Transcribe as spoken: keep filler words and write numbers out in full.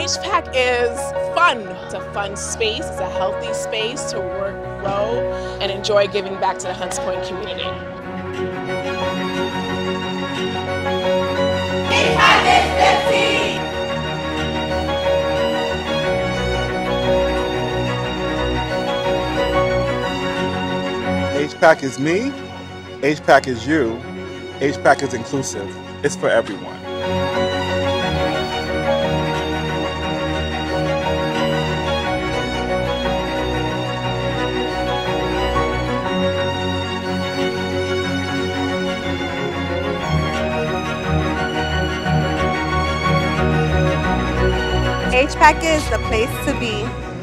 H PAC is fun. It's a fun space. It's a healthy space to work, grow, and enjoy giving back to the Hunts Point community. H PAC is fifty! H PAC is me, H PAC is you, H PAC is inclusive. It's for everyone. H PAC is the place to be.